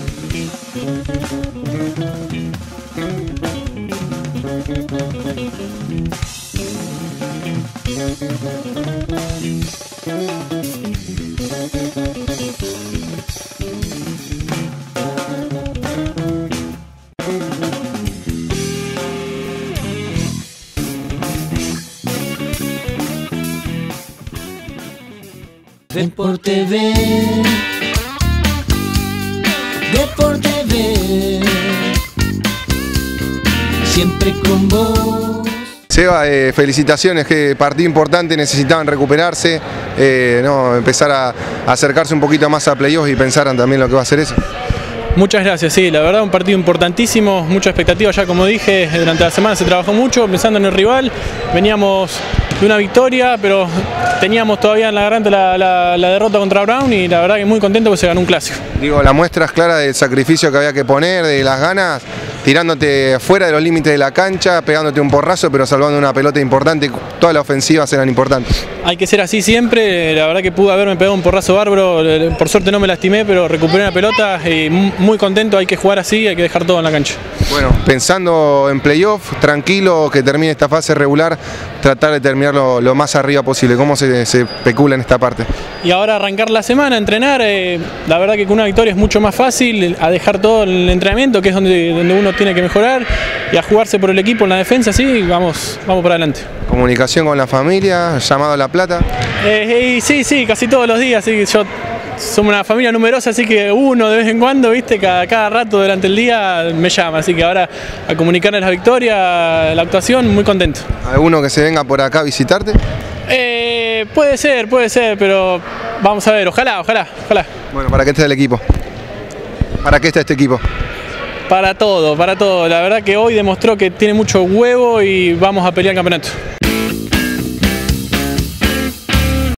Deporte B, Deporte B, siempre con vos. Seba, felicitaciones, que partido importante, necesitaban recuperarse, empezar a acercarse un poquito más a playoffs y pensar también lo que va a ser eso. Muchas gracias, sí, la verdad un partido importantísimo, mucha expectativa ya como dije, durante la semana se trabajó mucho, pensando en el rival, veníamos de una victoria, pero teníamos todavía en la garganta la derrota contra Brown y la verdad que muy contento que se ganó un clásico. Digo, la muestra es clara del sacrificio que había que poner, de las ganas, tirándote fuera de los límites de la cancha, pegándote un porrazo, pero salvando una pelota importante, todas las ofensivas eran importantes. Hay que ser así siempre, la verdad que pude haberme pegado un porrazo bárbaro, por suerte no me lastimé, pero recuperé una pelota y muy contento, hay que jugar así, hay que dejar todo en la cancha. Bueno, pensando en playoff, tranquilo, que termine esta fase regular, tratar de terminar lo más arriba posible. ¿Cómo se especula en esta parte? Y ahora arrancar la semana, entrenar, la verdad que con una victoria es mucho más fácil, a dejar todo el entrenamiento, que es donde uno tiene que mejorar, y a jugarse por el equipo en la defensa, sí, vamos para adelante. Comunicación con la familia, llamado a La Plata. Sí, casi todos los días, sí, somos una familia numerosa, así que uno de vez en cuando, viste, cada rato durante el día me llama, así que ahora a comunicarles la victoria, la actuación, muy contento. ¿Alguno que se venga por acá a visitarte? Puede ser, pero vamos a ver, ojalá. Bueno, ¿para qué está el equipo? ¿Para qué está este equipo? Para todo, la verdad que hoy demostró que tiene mucho huevo y vamos a pelear el campeonato.